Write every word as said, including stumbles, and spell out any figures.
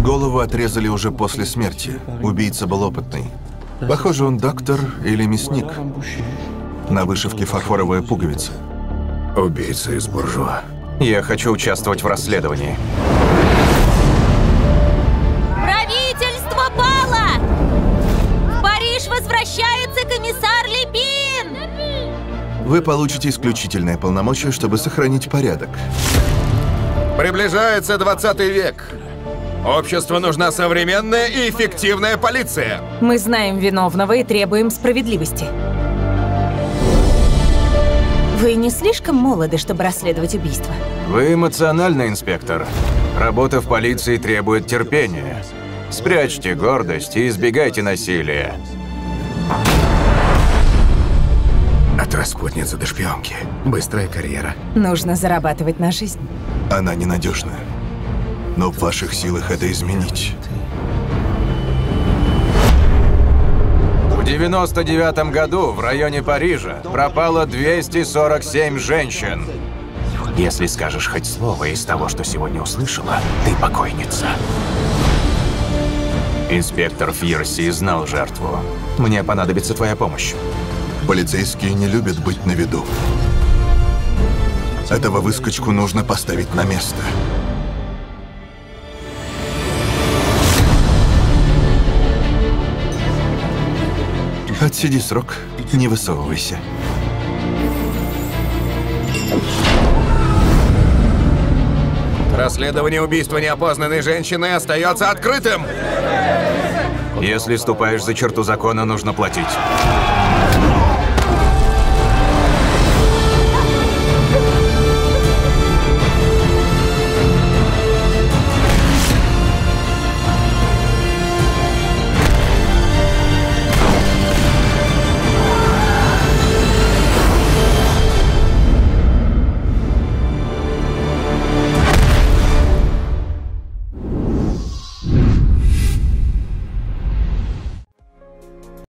Голову отрезали уже после смерти. Убийца был опытный. Похоже, он доктор или мясник. На вышивке фарфоровая пуговица. Убийца из буржуа. Я хочу участвовать в расследовании. Правительство пало! В Париж возвращается комиссар Лепин! Вы получите исключительное полномочие, чтобы сохранить порядок. Приближается двадцатый век. Обществу нужна современная и эффективная полиция. Мы знаем виновного и требуем справедливости. Вы не слишком молоды, чтобы расследовать убийство? Вы эмоциональный инспектор. Работа в полиции требует терпения. Спрячьте гордость и избегайте насилия. От распутницы до шпионки. Быстрая карьера. Нужно зарабатывать на жизнь. Она ненадежна. Но в ваших силах это изменить. В девяносто девятом году в районе Парижа пропало двести сорок семь женщин. Если скажешь хоть слово из того, что сегодня услышала, ты покойница. Инспектор Фьерси знал жертву. Мне понадобится твоя помощь. Полицейские не любят быть на виду. Этого выскочку нужно поставить на место. Отсиди срок, не высовывайся. Расследование убийства неопознанной женщины остается открытым. Если ступаешь за черту закона, нужно платить.